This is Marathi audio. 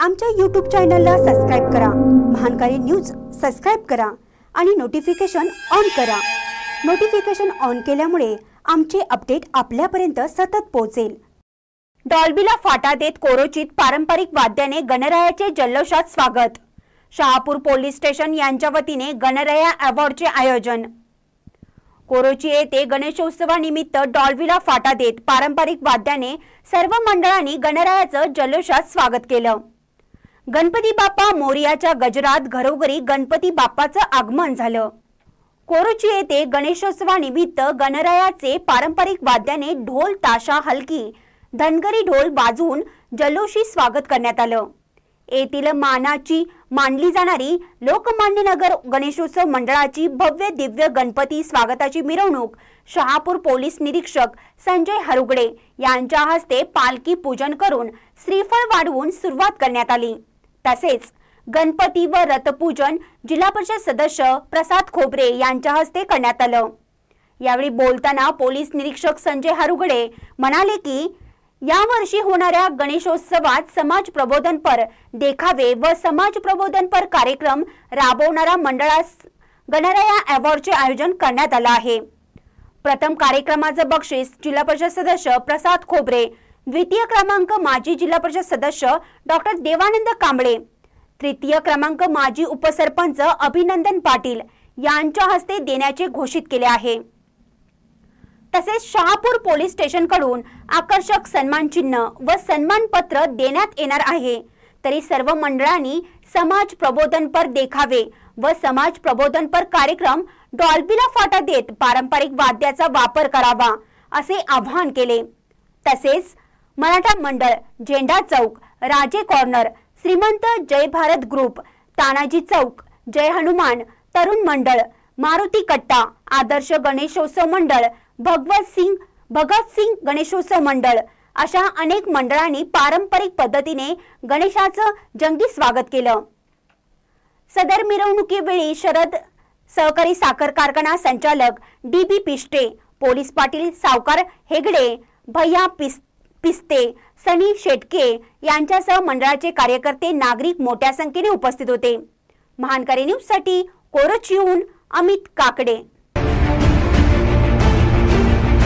आमच्या YouTube चॅनलला सबस्क्राइब करा, महानकारी न्यूज सबस्क्राइब करा आणि नोटिफिकेशन ऑन करा। नोटिफिकेशन ऑन केल्यामुळे आमचे अपडेट आपल्यापर्यंत सतत पोहोचेल। डॉल्बीला फाटा देत कोरोचीत पारंपरिक वाद्याने गणरायाचे जल्लोषात स्वागत। शहापूर पोलीस स्टेशन यांच्या वतीने गणराया अवॉर्डचे आयोजन। कोरोची येथे गणेशोत्सवानिमित्त डॉल्बीला फाटा देत पारंपरिक वाद्याने सर्व मंडळांनी गणरायाचं जल्लोषात स्वागत केलं। गणपती बाप्पा मोरयाच्या गजरात घरोघरी गणपती बाप्पाचं आगमन झालं। कोरोची येथे गणेशोत्सवानिमित्त गणरायाचे पारंपरिक वाद्याने ढोल ताशा हलकी धनगरी ढोल वाजवून जल्लोषी स्वागत करण्यात आलं। येथील मानाची मानली जाणारी लोकमान्य नगर गणेशोत्सव मंडळाची भव्य दिव्य गणपती स्वागताची मिरवणूक शहापूर पोलीस निरीक्षक संजय हरुगडे यांच्या हस्ते पालखी पूजन करून श्रीफळ वाढवून सुरुवात करण्यात आली। तसेच गणपती व रथपूजन जिल्हा परिषद सदस्य प्रसाद खोबरे यांच्या हस्ते करण्यात आलं। यावेळी बोलताना पोलीस निरीक्षक संजय हरुगडे म्हणाले की यावर्षी होणाऱ्या गणेशोत्सवात समाज प्रबोधनपर देखावे व समाज प्रबोधनपर कार्यक्रम राबवणाऱ्या मंडळास गणराया अवॉर्डचे आयोजन करण्यात आले आहे। प्रथम कार्यक्रमाचं बक्षीस जिल्हा परिषद सदस्य प्रसाद खोबरे, द्वितीय क्रमांक माजी जिल्हा परिषद सदस्य डॉक्टर देवानंद कांबळे, तृतीय क्रमांक माजी उपसरपंच अभिनंदन पाटील यांच्या हस्ते देण्याचे घोषित केले आहे। तसेच शहापूर पोलीस स्टेशन कडून आकर्षक सन्मान चिन्ह व सन्मान पत्र देण्यात येणार आहे। तरी सर्व मंडळांनी समाज प्रबोधनपर देखावे व समाज प्रबोधनपर कार्यक्रम डॉल्बीला फाटा देत पारंपरिक वाद्याचा वापर करावा असे आवाहन केले। तसेच मराठा मंडळ, झेंडा चौक, राजे कॉर्नर, श्रीमंत जय भारत ग्रुप, तानाजी चौक, जय हनुमान, तरुण मंडळ, मारुती कट्टा, आदर्श गणेशोत्सव मंडळ, भगत सिंग गणेशोत्सव मंडळ अशा अनेक मंडळांनी पारंपरिक पद्धतीने गणेशाचं जंगी स्वागत केलं। सदर मिरवणुकीवेळी शरद सहकारी साखर कारखाना संचालक DB पिष्टे, पोलीस पाटील सावकार हेगडे, भैया पिस्ते, सनी शेटके यांच्यासह मंडळाचे कार्यकर्ते नागरिक मोठ्या संख्येने उपस्थित होते। महानकारी न्यूज साठी कोरोचीहून अमित काकडे।